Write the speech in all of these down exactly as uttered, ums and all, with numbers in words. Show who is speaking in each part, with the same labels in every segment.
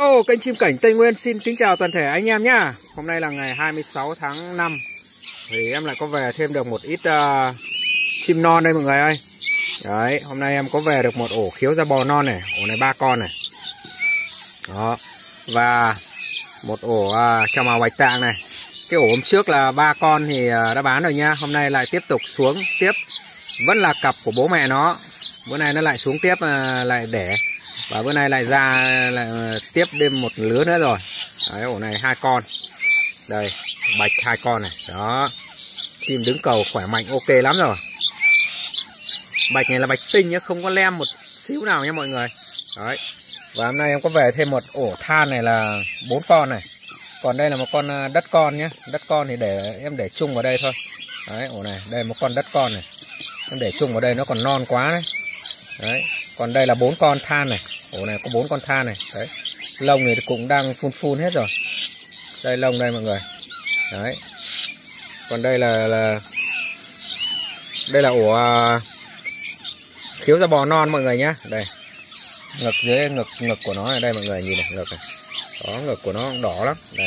Speaker 1: Ô, kênh Chim Cảnh Tây Nguyên xin kính chào toàn thể anh em nhá. Hôm nay là ngày hai mươi sáu tháng năm. Thì em lại có về thêm được một ít uh, chim non đây mọi người ơi. Đấy, hôm nay em có về được một ổ khiếu da bò non này. Ổ này ba con này. Đó. Và một ổ uh, trào màu bạch tạng này. Cái ổ hôm trước là ba con thì uh, đã bán rồi nha. Hôm nay lại tiếp tục xuống tiếp. Vẫn là cặp của bố mẹ nó. Bữa nay nó lại xuống tiếp uh, lại đẻ. Và bữa nay lại ra lại tiếp thêm một lứa nữa rồi. Đấy, ổ này hai con. Đây, bạch hai con này. Đó. Chim đứng cầu khỏe mạnh ok lắm rồi. Bạch này là bạch tinh nhé, không có lem một xíu nào nha mọi người. Đấy. Và hôm nay em có về thêm một ổ than này là bốn con này. Còn đây là một con đất con nhé. Đất con thì để em để chung vào đây thôi. Đấy, ổ này, đây một con đất con này. Em để chung vào đây nó còn non quá đấy. Đấy. Còn đây là bốn con than này. Ổ này có bốn con than này. Đấy. Lông thì cũng đang phun phun hết rồi. Đây lông đây mọi người. Đấy. Còn đây là, là đây là ổ uh, khiếu da bò non mọi người nhá. Đây. Ngực dưới ngực ngực của nó này đây mọi người nhìn này, ngực này. Đó, ngực của nó đỏ lắm. Đây.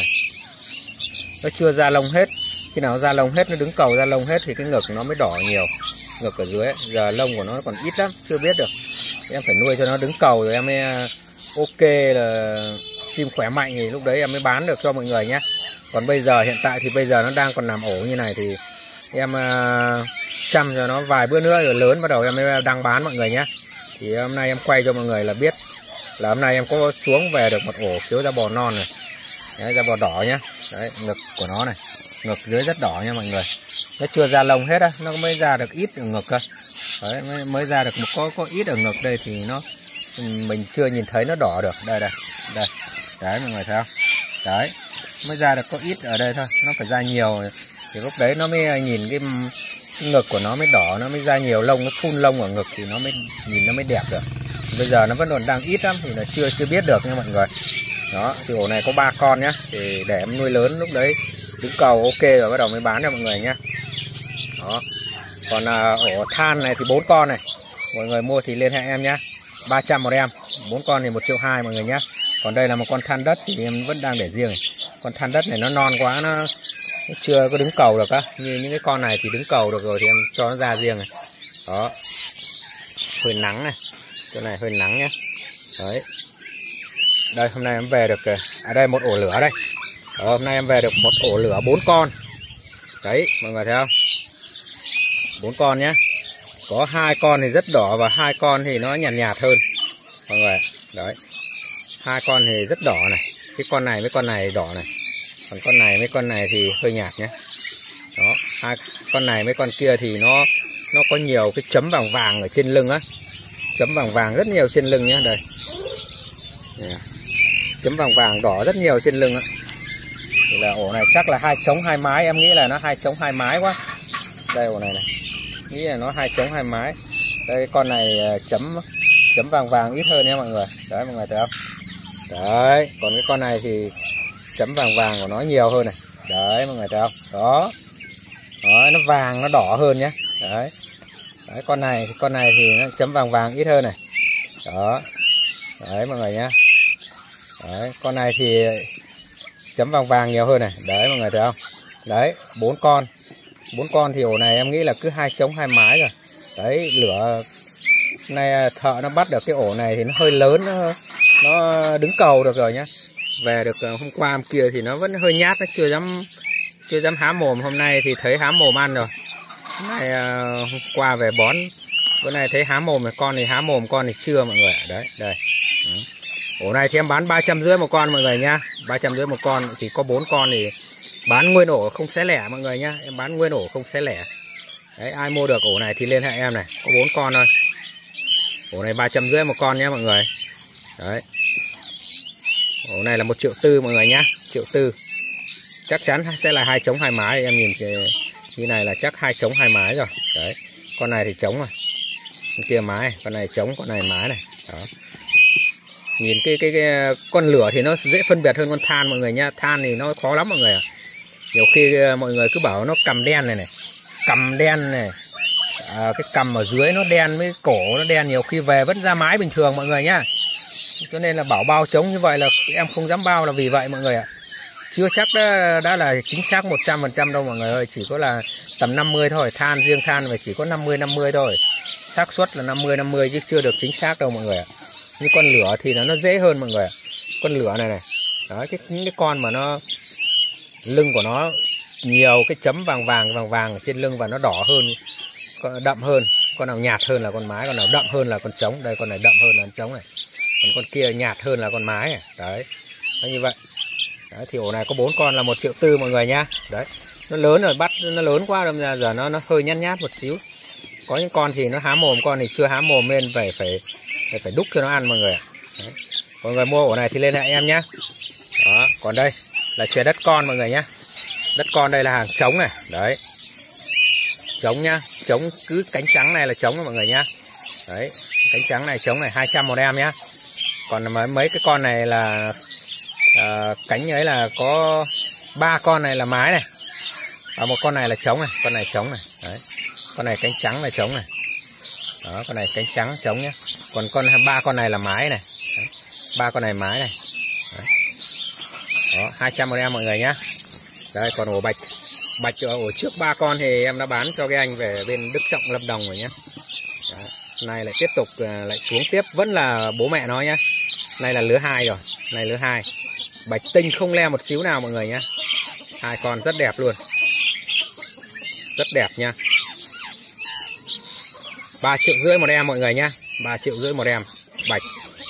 Speaker 1: Nó chưa ra lông hết. Khi nào ra lông hết, nó đứng cầu ra lông hết thì cái ngực nó mới đỏ nhiều. Ngực ở dưới ấy. Giờ lông của nó còn ít lắm, chưa biết được. Em phải nuôi cho nó đứng cầu rồi em mới ok là chim khỏe mạnh thì lúc đấy em mới bán được cho mọi người nhé. Còn bây giờ hiện tại thì bây giờ nó đang còn nằm ổ như này thì em uh, chăm cho nó vài bữa nữa rồi lớn bắt đầu em mới đang bán mọi người nhé. Thì hôm nay em quay cho mọi người là biết là hôm nay em có xuống về được một ổ khiếu da bò non này. Đấy, da bò đỏ nhé. Đấy, ngực của nó này, ngực dưới rất đỏ nha mọi người. Nó chưa ra lông hết á, nó mới ra được ít ở ngực cơ. Đấy, mới, mới ra được một có có ít ở ngực đây thì nó mình chưa nhìn thấy nó đỏ được. Đây đây, đây. Đấy mọi người thấy không? Đấy, mới ra được có ít ở đây thôi, nó phải ra nhiều thì lúc đấy nó mới nhìn cái, cái ngực của nó mới đỏ, nó mới ra nhiều lông, nó phun lông ở ngực thì nó mới nhìn nó mới đẹp được. Bây giờ nó vẫn còn đang ít lắm thì là chưa chưa biết được nha mọi người. Đó, thì ổ này có ba con nhá, thì để em nuôi lớn lúc đấy đứng cầu ok rồi bắt đầu mới bán cho mọi người nhá. Đó. Còn à, ổ than này thì bốn con này. Mọi người mua thì liên hệ em nhé. ba trăm một em. bốn con thì một triệu hai mọi người nhé. Còn đây là một con than đất thì em vẫn đang để riêng này. Con than đất này nó non quá, nó, nó chưa có đứng cầu được á. Như những cái con này thì đứng cầu được rồi thì em cho nó ra riêng này. Đó. Hơi nắng này. Chỗ này hơi nắng nhé. Đấy. Đây hôm nay em về được à đây một ổ lửa đây. Đó, hôm nay em về được một ổ lửa bốn con. Đấy, mọi người thấy không? Bốn con nhé. Có hai con thì rất đỏ và hai con thì nó nhạt nhạt hơn mọi người. Đấy. Hai con thì rất đỏ này. Cái con này với con này đỏ này. Còn con này với con này thì hơi nhạt nhé. Đó, hai con này với con kia thì nó nó có nhiều cái chấm vàng vàng ở trên lưng á. Chấm vàng vàng rất nhiều trên lưng nhé, đây. Yeah. Chấm vàng vàng đỏ rất nhiều trên lưng á. Thì là ổ này chắc là hai trống hai mái, em nghĩ là nó hai trống hai mái quá. Đây ổ này này. Nghĩ là nó hai trống hai mái. Đây con này chấm chấm vàng vàng ít hơn nha mọi người. Đấy mọi người thấy không? Đấy, còn cái con này thì chấm vàng vàng của nó nhiều hơn này. Đấy mọi người thấy không? Đó. Đó, nó vàng nó đỏ hơn nhé. Đấy. Đấy con này con này thì nó chấm vàng vàng ít hơn này. Đó. Đấy mọi người nhé. Đấy, con này thì chấm vàng vàng nhiều hơn này. Đấy mọi người thấy không? Đấy, bốn con. Bốn con thì ổ này em nghĩ là cứ hai trống hai mái rồi. Đấy, lửa này thợ nó bắt được cái ổ này thì nó hơi lớn, nó, nó đứng cầu được rồi nhá. Về được hôm qua hôm kia thì nó vẫn hơi nhát, nó chưa dám chưa dám há mồm. Hôm nay thì thấy há mồm ăn rồi. Hôm nay hôm qua về bón, bữa nay thấy há mồm, con thì há mồm, con thì chưa mọi người. Đấy, đây. Ừ. Ổ này thì em bán ba trăm rưỡi một con mọi người nhá. ba trăm rưỡi một con thì có bốn con thì bán nguyên ổ không xé lẻ mọi người nhá. Em bán nguyên ổ không xé lẻ. Đấy, ai mua được ổ này thì liên hệ em này. Có bốn con thôi. Ổ này ba trăm rưỡi một con nhé mọi người. Đấy. Ổ này là một triệu tư mọi người nhá. Triệu tư. Chắc chắn sẽ là hai trống hai mái. Em nhìn như này là chắc hai trống hai mái rồi. Đấy. Con này thì trống rồi. Con kia mái. Con này trống, con này mái này. Đó. Nhìn cái, cái cái con lửa thì nó dễ phân biệt hơn con than mọi người nhá. Than thì nó khó lắm mọi người ạ. Nhiều khi mọi người cứ bảo nó cầm đen này này. Cầm đen này. À, cái cầm ở dưới nó đen với cổ nó đen, nhiều khi về vẫn ra mái bình thường mọi người nhá. cho nên là bảo bao trống như vậy là em không dám bao là vì vậy mọi người ạ. Chưa chắc đã, đã là chính xác một trăm phần trăm đâu mọi người ơi, chỉ có là tầm năm mươi thôi, than riêng than phải chỉ có năm mươi năm mươi thôi. Xác suất là năm mươi năm mươi chứ chưa được chính xác đâu mọi người ạ. Như con lửa thì nó nó dễ hơn mọi người ạ. Con lửa này này. Đó, cái những cái con mà nó lưng của nó nhiều cái chấm vàng vàng vàng vàng ở trên lưng và nó đỏ hơn, đậm hơn. Con nào nhạt hơn là con mái, con nào đậm hơn là con trống. Đây con này đậm hơn là con trống này. Còn con kia nhạt hơn là con mái này. Đấy. Nó như vậy. Đấy, thì ổ này có bốn con là một triệu tư mọi người nhá. Đấy. Nó lớn rồi, bắt nó lớn quá đâm ra giờ nó nó hơi nhát nhát một xíu. Có những con thì nó há mồm, con thì chưa há mồm nên phải phải phải, phải đúc cho nó ăn mọi người ạ. Đấy. Mọi người mua ổ này thì lên hệ em nhá. Đó, còn đây là chè đất con mọi người nhá. Đất con đây là hàng trống này, đấy. Trống nhá, trống cứ cánh trắng này là trống mọi người nhá. Đấy, cánh trắng này trống này hai trăm một em nhá. Còn mấy mấy cái con này là à, cánh ấy là có ba con này là mái này. Và một con này là trống này, con này trống này. Đấy. Con này cánh trắng là trống này. Đó, con này cánh trắng trống nhá. Còn con ba con này là mái này. Đấy. Ba con này mái này. Đấy. Đó, hai trăm một em mọi người nhá. Đây còn ổ bạch bạch ổ trước ba con thì em đã bán cho cái anh về bên Đức Trọng Lâm Đồng rồi nhé. Đấy. Này lại tiếp tục lại xuống tiếp vẫn là bố mẹ nó nhá. Này là lứa hai rồi, này lứa hai. Bạch tinh không le một xíu nào mọi người nhé. Hai con rất đẹp luôn. Rất đẹp nha. ba triệu rưỡi một em mọi người nhá. ba triệu rưỡi một em bạch.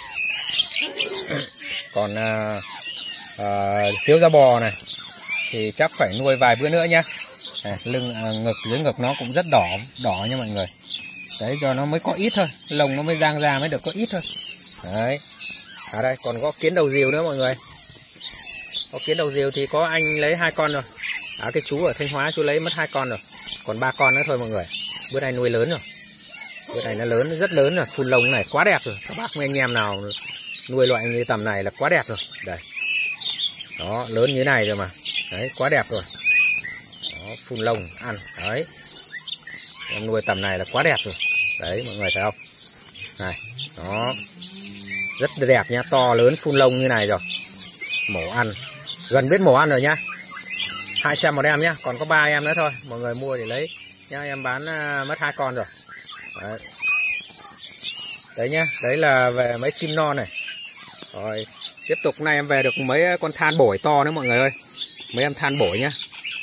Speaker 1: Còn uh, uh, thiếu da bò này thì chắc phải nuôi vài bữa nữa nhá. À, lưng à, ngực dưới ngực nó cũng rất đỏ đỏ nha mọi người. Đấy cho nó mới có ít thôi, lông nó mới rang ra mới được có ít thôi. Đấy. À đây còn có kiến đầu rìu nữa mọi người. Có kiến đầu rìu thì có anh lấy hai con rồi. À cái chú ở Thanh Hóa chú lấy mất hai con rồi. Còn ba con nữa thôi mọi người. Bữa nay nuôi lớn rồi. Bữa này nó lớn, nó rất lớn rồi, phun lông này quá đẹp rồi. Các bác mấy anh em nào nuôi loại như tầm này là quá đẹp rồi. Đây. Đó, lớn như thế này rồi mà. Đấy, quá đẹp rồi. Đó, phun lông ăn. Đấy. Em nuôi tầm này là quá đẹp rồi. Đấy, mọi người thấy không? Này, đó. Rất đẹp nhá, to lớn phun lông như này rồi. Mổ ăn. Gần biết mổ ăn rồi nhá. hai trăm một em nhá, còn có ba em nữa thôi. Mọi người mua để lấy nhá, em bán uh, mất hai con rồi. Đấy. Đấy nhá, đấy là về mấy chim non này. Rồi, tiếp tục nay em về được mấy con than bổi to nữa mọi người ơi. Mấy em than bổi nhá.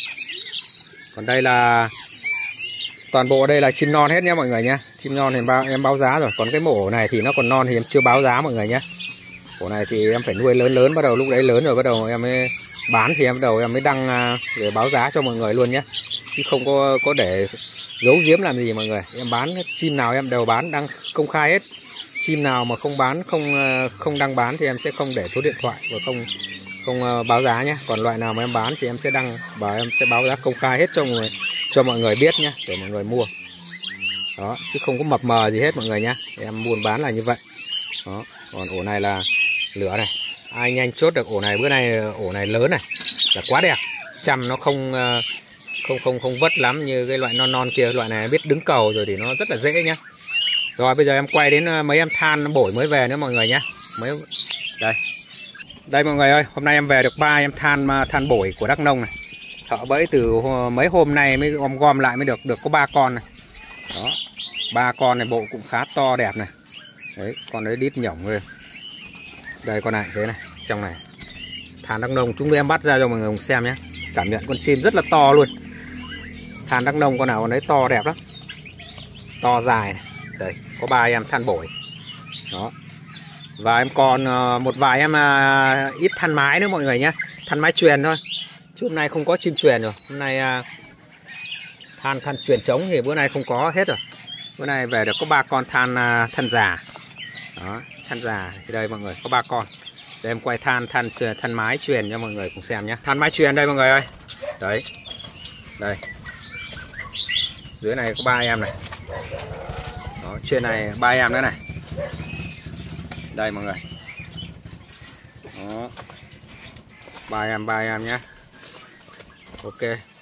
Speaker 1: Còn đây là toàn bộ đây là chim non hết nhá mọi người nhá. Chim non thì bao, em báo giá rồi. Còn cái mổ này thì nó còn non thì em chưa báo giá mọi người nhá. Mổ này thì em phải nuôi lớn lớn, bắt đầu lúc đấy lớn rồi bắt đầu em mới bán thì em bắt đầu em mới đăng để báo giá cho mọi người luôn nhé. Chứ không có có để giấu giếm làm gì mọi người. Em bán chim nào em đều bán đăng công khai hết. Chim nào mà không bán không không đăng bán thì em sẽ không để số điện thoại và không không báo giá nhé. Còn loại nào mà em bán thì em sẽ đăng và em sẽ báo giá công khai hết cho mọi người, cho mọi người biết nhé, để mọi người mua. Đó, chứ không có mập mờ gì hết mọi người nhé. Em buôn bán là như vậy. Đó, còn ổ này là lửa này. Ai nhanh chốt được ổ này, bữa nay ổ này lớn này là quá đẹp. Chăm nó không không không không vất lắm như cái loại non non kia. Loại này biết đứng cầu rồi thì nó rất là dễ nhá. Rồi bây giờ em quay đến mấy em than bổi mới về nữa mọi người nhé. Mấy đây. Đây mọi người ơi, hôm nay em về được ba em than than bổi của Đắk Nông này. Thợ bẫy từ mấy hôm nay mới gom gom lại mới được được có ba con này. Đó. Ba con này bộ cũng khá to đẹp này. Đấy, con đấy đít nhỏng rồi. Đây con này thế này, trong này. Than Đắk Nông chúng em bắt ra cho mọi người cùng xem nhé. Cảm nhận con chim rất là to luôn. Than Đắk Nông con nào con đấy to đẹp lắm. To dài này. Đây, có ba em than bổi. Đó. Và em còn một vài em ít than mái nữa mọi người nhé. Than mái truyền thôi. Chứ hôm nay không có chim truyền rồi. Hôm nay than than truyền trống thì bữa nay không có hết rồi. Bữa nay về được có ba con than than già. Đó, than già thì đây mọi người có ba con. Để em quay than than than mái truyền cho mọi người cùng xem nhé. Than mái truyền đây mọi người ơi. Đấy. Đây. Dưới này có ba em này. Đó, trên này ba em nữa này. Đây mọi người. Đó. Ba em ba em nhé. Ok.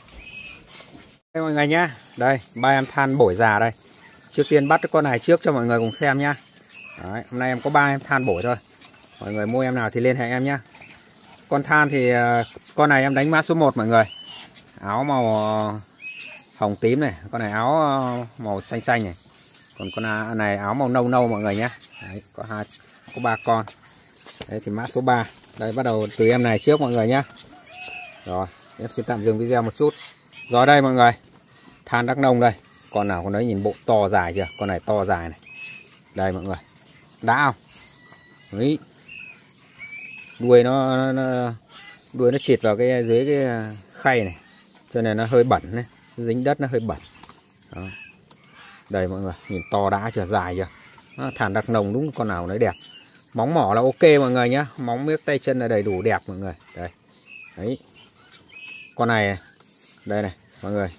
Speaker 1: Đây mọi người nhé. Đây ba em than bổi già đây. Trước tiên bắt cái con này trước cho mọi người cùng xem nhá. Đấy, hôm nay em có ba em than bổi thôi. Mọi người mua em nào thì liên hệ em nhé. Con than thì con này em đánh mã số một mọi người. Áo màu hồng tím này, con này áo màu xanh xanh này. Còn con này áo màu nâu nâu mọi người nhé. Đấy, có hai có ba con. Đấy thì mã số ba. Đây bắt đầu từ em này trước mọi người nhé. Rồi, em xin tạm dừng video một chút. Rồi đây mọi người. Than Đắk Nông đây. Con nào con đấy nhìn bộ to dài chưa? Con này to dài này. Đây mọi người. Đã không? Đấy. Đuôi nó, nó đuôi nó chịt vào cái dưới cái khay này. Cho nên nó hơi bẩn này, dính đất nó hơi bẩn. Đó. Đây mọi người, nhìn to đã chưa, dài chưa. Đó, Than Đắk Nông đúng con nào đấy đẹp. Móng mỏ là ok mọi người nhé. Móng miếc tay chân là đầy đủ đẹp mọi người. Đây. Đấy. Con này đây này mọi người.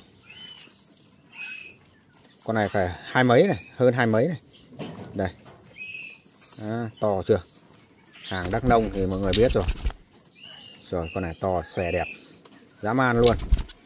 Speaker 1: Con này phải hai mấy này, hơn hai mấy này. Đây. Đó, to chưa. Hàng Đắk Nông thì mọi người biết rồi. Rồi con này to xòe đẹp. Dã man luôn.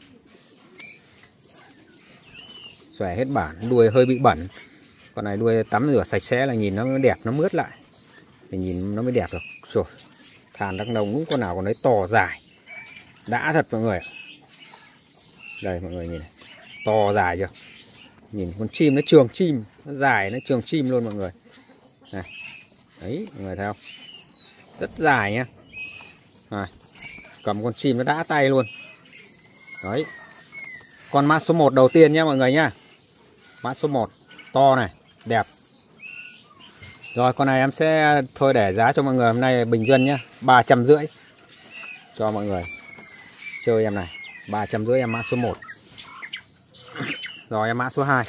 Speaker 1: Xòe hết bản, đuôi hơi bị bẩn. Con này đuôi tắm rửa sạch sẽ là nhìn nó mới đẹp, nó mướt lại. Thì nhìn nó mới đẹp được. Rồi. Than Đắk Nông đúng con nào con đấy to dài. Đã thật mọi người. Đây mọi người nhìn này. To dài chưa. Nhìn con chim nó trường chim. Nó dài nó trường chim luôn mọi người. Này. Đấy mọi người thấy không. Rất dài nhá. Này. Cầm con chim nó đã tay luôn. Đấy. Con mã số một đầu tiên nhá mọi người nhá. Mã số một. To này. Đẹp. Rồi con này em sẽ thôi để giá cho mọi người hôm nay bình dân nhá. Ba trăm rưỡi. Cho mọi người chơi em này. Ba trăm rưỡi em mã số một. Rồi em mã số hai.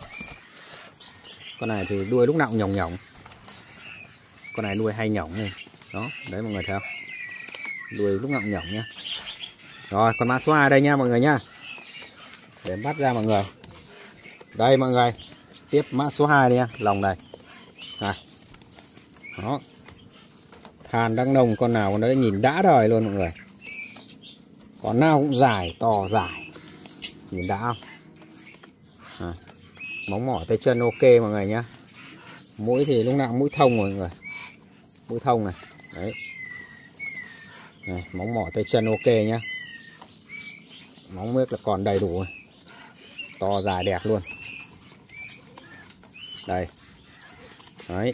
Speaker 1: Con này thì đuôi lúc nào cũng nhỏng nhỏng. Con này đuôi hay nhỏng này. Đó, đấy mọi người thấy không? Đuôi lúc nào cũng nhỏng nhá. Rồi, con mã số hai đây nha mọi người nhá. Để em bắt ra mọi người. Đây mọi người. Tiếp mã số hai đi nha, lòng này. Này. Đó. Than Đắk Nông con nào con đấy nhìn đã đời luôn mọi người. Con nào cũng dài, to dài. Nhìn đã không? À. Móng mỏ tay chân ok mọi người nhá. Mũi thì lúc nào cũng mũi thông mọi người. Mũi thông này. Đấy. Này, móng mỏ tay chân ok nhá. Móng miếc là còn đầy đủ. To dài đẹp luôn. Đây. Đấy.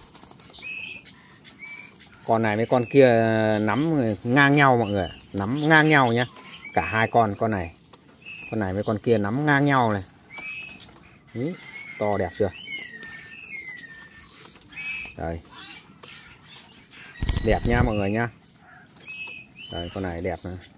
Speaker 1: Con này với con kia nắm ngang nhau mọi người. Nắm ngang nhau nhá. Cả hai con. Con này. Con này với con kia nắm ngang nhau này. Đấy. To đẹp chưa. Đây. Đẹp nha mọi người nha. Đây con này đẹp này.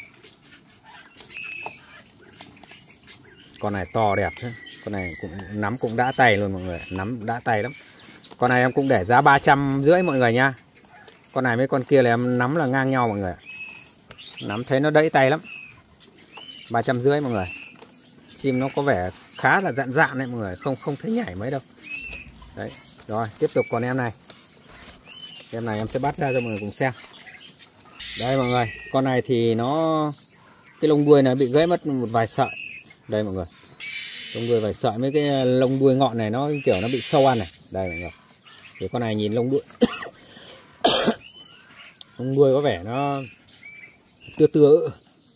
Speaker 1: Con này to đẹp thế. Con này cũng nắm cũng đã tay luôn mọi người. Nắm đã tay lắm. Con này em cũng để giá ba trăm rưỡi mọi người nha. Con này với con kia là em nắm là ngang nhau mọi người. Nắm thấy nó đẫy tay lắm. Ba trăm rưỡi mọi người. Chim nó có vẻ khá là dạn dạn đấy mọi người. Không không thấy nhảy mấy đâu. Đấy. Rồi tiếp tục còn em này. Em này em sẽ bắt ra cho mọi người cùng xem. Đây mọi người. Con này thì nó cái lông đuôi này bị gãy mất một vài sợi. Đây mọi người. Lông đuôi vài sợi. Mấy cái lông đuôi ngọn này nó kiểu nó bị sâu ăn này. Đây mọi người. Thì con này nhìn lông đuôi lông đuôi có vẻ nó tưa tưa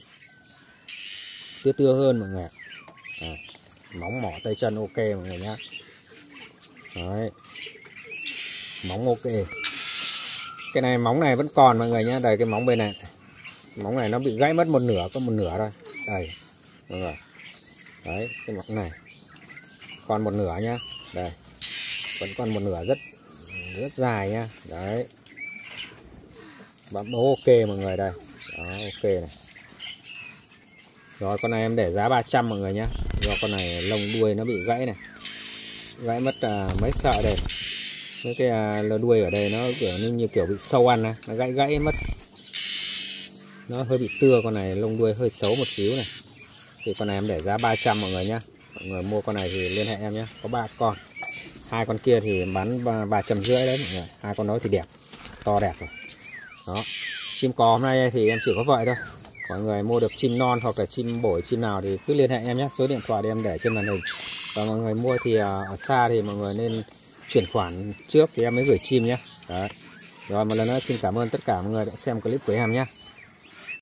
Speaker 1: tưa tưa hơn mọi người. À, móng mỏ tay chân ok mọi người nhá. Đấy. Móng ok. Cái này móng này vẫn còn mọi người nhá. Đây cái móng bên này. Móng này nó bị gãy mất một nửa, có một nửa thôi. Đây mọi người. Đấy cái móng này còn một nửa nhá. Đây vẫn còn một nửa rất rất dài nhá. Đấy bấm ok mọi người đây. Đó ok này. Rồi con này em để giá ba trăm mọi người nhá. Do con này lông đuôi nó bị gãy này. Gãy mất à, mấy sợi đây. Mấy cái à, lông đuôi ở đây nó kiểu như, như kiểu bị sâu ăn này. Nó gãy gãy mất. Nó hơi bị tưa. Con này lông đuôi hơi xấu một xíu này. Thì con này em để giá ba trăm mọi người nhá. Mọi người mua con này thì liên hệ em nhé. Có ba con. Hai con kia thì bán ba trăm rưỡi đấy mọi người. Hai con đó thì đẹp. To đẹp rồi. Đó. Chim cò hôm nay thì em chỉ có vậy thôi. Mọi người mua được chim non hoặc là chim bổi chim nào thì cứ liên hệ em nhé. Số điện thoại thì em để trên màn hình. Và mọi người mua thì ở xa thì mọi người nên chuyển khoản trước thì em mới gửi chim nhé. Đấy. Rồi một lần nữa xin cảm ơn tất cả mọi người đã xem clip của em nhé.